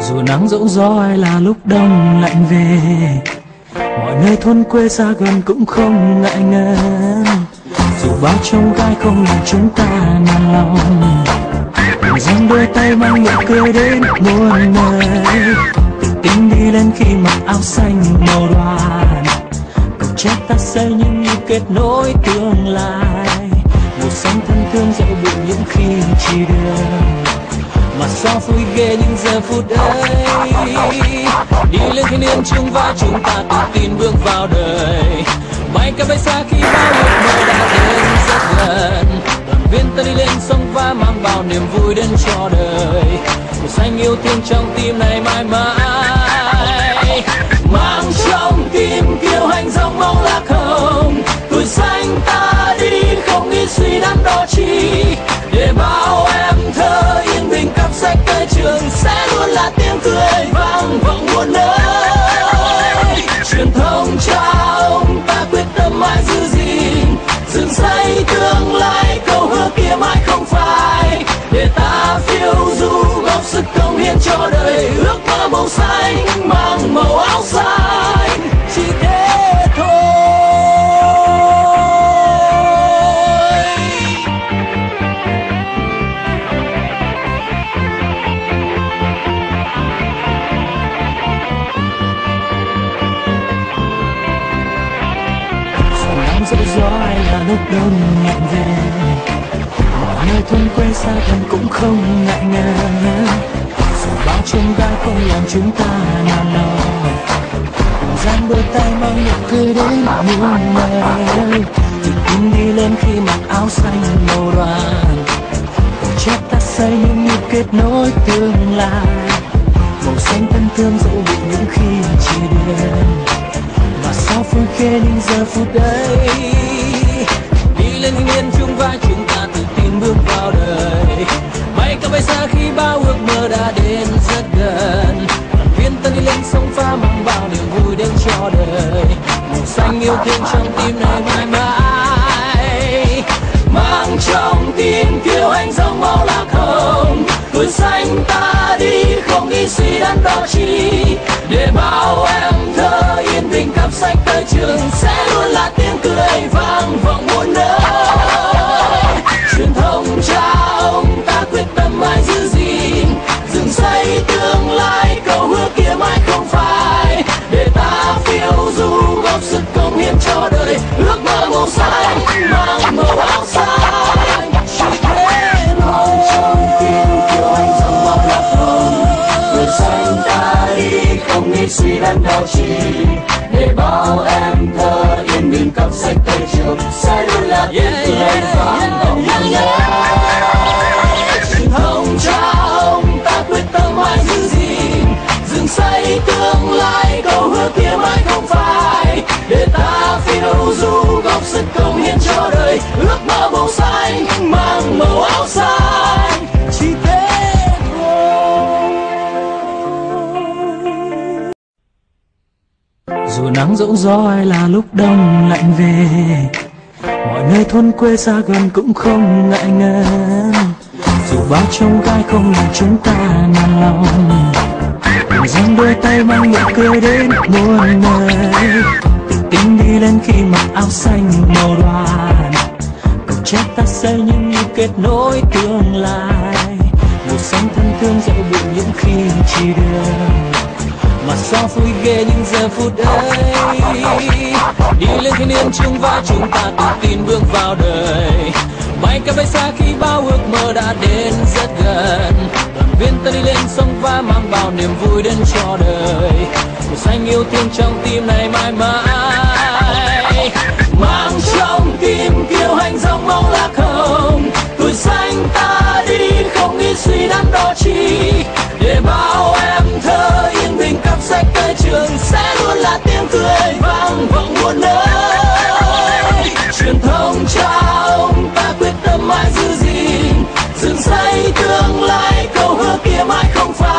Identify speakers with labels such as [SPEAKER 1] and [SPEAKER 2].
[SPEAKER 1] Dù nắng dẫu gió hay là lúc đông lạnh về, mọi nơi thôn quê xa gần cũng không ngại ngần. Dù bao trông gai không làm chúng ta nản lòng, đừng dang đôi tay mang nụ cười đến muôn nơi. Tự tin đi lên khi mặc áo xanh màu đoàn, cầu chết ta xây những nhịp kết nối tương lai. Màu xanh thân thương dẫu bị những khi chỉ đường, mà sao vui ghê những giờ phút ấy. Đi lên thiên nhiên chung vai chúng ta tự tin bước vào đời, bay cả bay xa khi bao ước mơ đã đến rất gần. Đoàn viên ta đi lên sông pha mang bao niềm vui đến cho đời, màu xanh yêu thương trong tim này mãi mãi. Mang trong tim kiêu hãnh dòng máu lạc hồng, tuổi xanh ta đi không nghĩ suy đắn đo chi, để bao em thơ yên bình cặp sách tới trường sẽ luôn là tiếng cười vang vọng muôn nơi. Truyền thông trong ta quyết tâm mãi giữ gìn, dựng xây tương lai câu hứa kia mãi không phai, để ta phiêu du góp sức cống hiến cho đời, ước mơ màu xanh mang màu áo xanh chỉ thế thôi. Dẫu gió hay là lúc đông lạnh về, mọi nơi thôn quê xa gần cũng không ngại ngần. Dù bao trông gai không làm chúng ta nản lòng, dang đôi tay mang nụ cười đến muôn nơi. Tự tin đi lên khi mặc áo xanh màu đoàn, cầu chết ta xây những nhịp kết nối tương lai. Màu xanh thân thương dẫu bị những khi chỉ đường, mà sao phơi khê những giờ phút ấy. Đi lên thiên nhiên chung vai chúng ta tự tin bước vào đời, bay cả bay xa khi bao ước mơ đã đến rất gần. Đoàn viên ta đi lên sông pha mang bao niềm vui đến cho đời, màu xanh yêu thương trong tim này mãi mãi. Mang trong tim kiêu hãnh dòng máu lạc hồng, tuổi xanh ta đi không nghĩ suy đắn đo chi, để bao em thơ yên bình cặp sách tới trường sẽ luôn là tiếng cười vang vọng muôn nơi. Truyền thông trong ta quyết tâm mãi giữ gìn, dựng xây tương lai câu hứa kia mãi không phai, để ta phiêu du góp sức cống hiến cho đời, ước mơ màu xanh mang màu áo xanh chỉ thế thôi. Trong tim kiêu hãnh dòng máu lạc hồng, tuổi xanh ta đi không nghĩ suy đắn đo chi, để bao em thơ yên bình cặp sách tới trường sẽ luôn là tiếng cười vang vọng muôn nơi. Truyền thông trong ta quyết tâm mãi giữ gìn, dựng xây tương lai câu hứa kia mãi không phai, để ta phiêu du góp sức cống hiến cho đời, ước mơ màu xanh mang màu áo xanh chỉ thế thôi. Dù nắng dẫu gió hay là lúc đông lạnh về, mọi nơi thôn quê xa gần cũng không ngại ngần. Dù bao trông gai không làm chúng ta nản lòng, đừng dang đôi tay mang nụ cười đến muôn nơi. Tự tin đi lên khi mặc áo xanh màu đoàn, cầu chết ta xây những nhịp kết nối tương lai. Màu xanh thân thương dẫu bị những khi chỉ đường, mà sao vui ghê những giờ phút ấy. Đi lên thiên nhiên chung vai chúng ta tự tin bước vào đời, bay cả bay xa khi bao ước mơ đã đến rất gần. Đoàn viên ta đi lên sông pha mang bao niềm vui đến cho đời, màu xanh yêu thương trong tim này mãi mãi. Mang trong tim kiêu hãnh dòng máu lạc hồng, tuổi xanh ta đi không nghĩ suy đắn đo chi, để bao em thơ yên bình cặp sách tới trường sẽ luôn là tiếng cười vang vọng muôn nơi. Truyền thông trong ta quyết tâm mãi giữ gìn, dựng xây tương lai câu hứa kia mãi không phai,